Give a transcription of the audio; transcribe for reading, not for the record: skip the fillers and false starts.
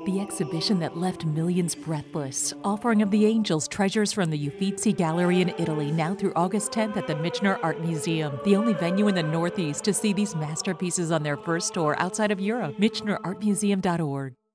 The exhibition that left millions breathless. Offering of the Angels, treasures from the Uffizi Gallery in Italy, now through August 10th at the Michener Art Museum. The only venue in the Northeast to see these masterpieces on their first tour outside of Europe. MichenerArtMuseum.org.